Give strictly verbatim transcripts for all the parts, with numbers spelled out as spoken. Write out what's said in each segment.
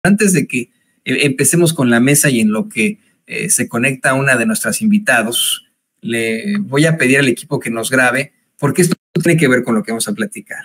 Antes de que eh, empecemos con la mesa y en lo que eh, se conecta una de nuestras invitados, le voy a pedir al equipo que nos grabe, porque esto tiene que ver con lo que vamos a platicar.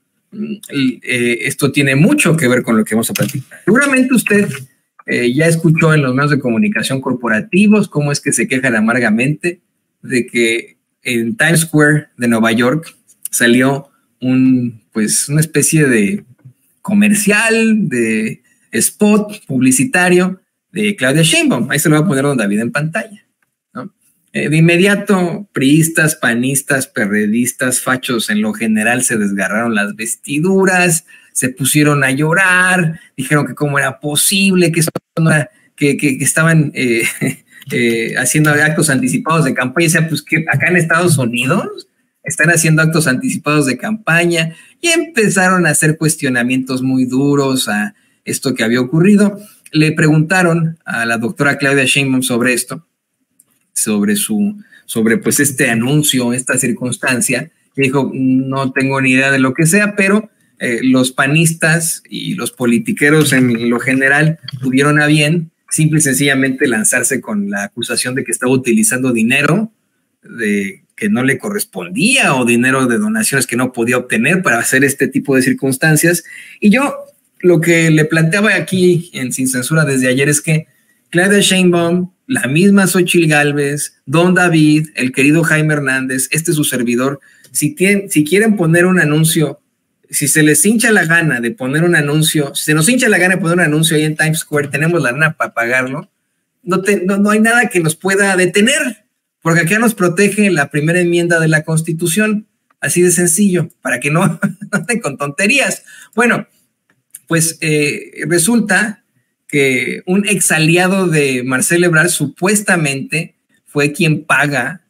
Eh, esto tiene mucho que ver con lo que vamos a platicar. Seguramente usted eh, ya escuchó en los medios de comunicación corporativos cómo es que se quejan amargamente de que en Times Square de Nueva York salió un, pues, una especie de comercial, de spot publicitario de Claudia Sheinbaum. Ahí se lo va a poner don David en pantalla, ¿no? Eh, de inmediato, priistas, panistas, perredistas, fachos en lo general se desgarraron las vestiduras, se pusieron a llorar, dijeron que cómo era posible, que, eso no era, que, que, que estaban eh, eh, haciendo actos anticipados de campaña. O sea, pues que acá en Estados Unidos están haciendo actos anticipados de campaña, y empezaron a hacer cuestionamientos muy duros a esto que había ocurrido. Le preguntaron a la doctora Claudia Sheinbaum sobre esto, sobre su, sobre pues este anuncio, esta circunstancia, y dijo, no tengo ni idea de lo que sea, pero eh, los panistas y los politiqueros en lo general tuvieron a bien simple y sencillamente lanzarse con la acusación de que estaba utilizando dinero de que no le correspondía o dinero de donaciones que no podía obtener para hacer este tipo de circunstancias. Y yo lo que le planteaba aquí en Sin Censura desde ayer es que Claudia Sheinbaum, la misma Xóchitl Gálvez, don David, el querido Jaime Hernández, este es su servidor, si, tienen, si quieren poner un anuncio, si se les hincha la gana de poner un anuncio, si se nos hincha la gana de poner un anuncio ahí en Times Square, tenemos la lana para pagarlo, no, te, no, no hay nada que nos pueda detener, porque acá nos protege la primera enmienda de la Constitución, así de sencillo, para que no, no estén con tonterías. Bueno, pues eh, resulta que un ex aliado de Marcelo Ebrard supuestamente fue quien paga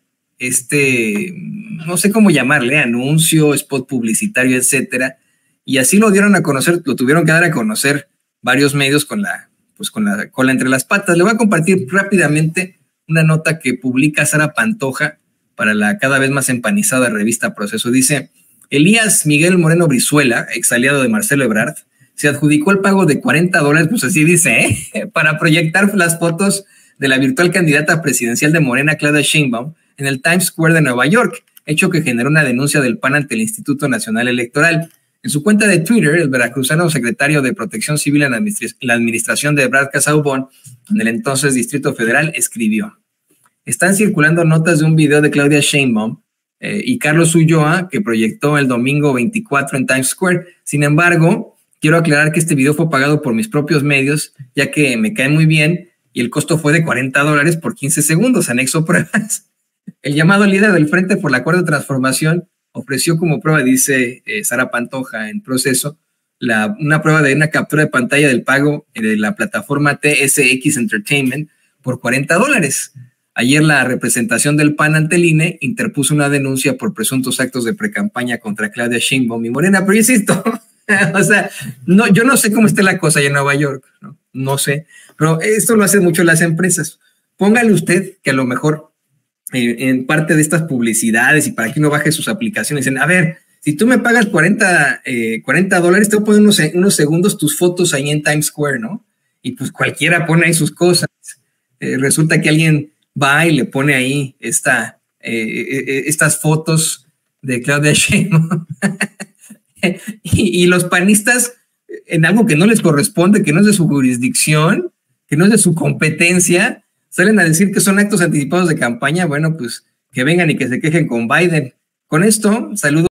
este, no sé cómo llamarle, anuncio, spot publicitario, etcétera, y así lo dieron a conocer, lo tuvieron que dar a conocer varios medios con la, pues con la cola entre las patas. Le voy a compartir rápidamente una nota que publica Sara Pantoja para la cada vez más empanizada revista Proceso. Dice, Elías Miguel Moreno Brizuela, ex aliado de Marcelo Ebrard, se adjudicó el pago de cuarenta dólares, pues así dice, ¿eh? para proyectar las fotos de la virtual candidata presidencial de Morena, Claudia Sheinbaum, en el Times Square de Nueva York, hecho que generó una denuncia del P A N ante el Instituto Nacional Electoral. En su cuenta de Twitter, el veracruzano secretario de Protección Civil en la administración de Ebrard Casaubon, en el entonces Distrito Federal, escribió, están circulando notas de un video de Claudia Sheinbaum eh, y Carlos Ulloa que proyectó el domingo veinticuatro en Times Square. Sin embargo, quiero aclarar que este video fue pagado por mis propios medios, ya que me cae muy bien y el costo fue de cuarenta dólares por quince segundos, anexo pruebas. El llamado líder del Frente por la Cuarta Transformación ofreció como prueba, dice eh, Sara Pantoja en Proceso, la, una prueba de una captura de pantalla del pago de la plataforma T S X Entertainment por cuarenta dólares. Ayer la representación del P A N ante el I N E interpuso una denuncia por presuntos actos de precampaña contra Claudia Sheinbaum y Morena, pero yo insisto, o sea, no, yo no sé cómo está la cosa allá en Nueva York, ¿no? No sé, pero esto lo hacen mucho las empresas. Póngale usted que a lo mejor eh, en parte de estas publicidades y para que uno baje sus aplicaciones, dicen, a ver, si tú me pagas cuarenta dólares, te voy a poner unos, unos segundos tus fotos ahí en Times Square, ¿no? Y pues cualquiera pone ahí sus cosas. Eh, resulta que alguien va y le pone ahí esta, eh, eh, estas fotos de Claudia Sheinbaum. y, y los panistas, en algo que no les corresponde, que no es de su jurisdicción, que no es de su competencia, salen a decir que son actos anticipados de campaña. Bueno, pues que vengan y que se quejen con Biden. Con esto, saludo.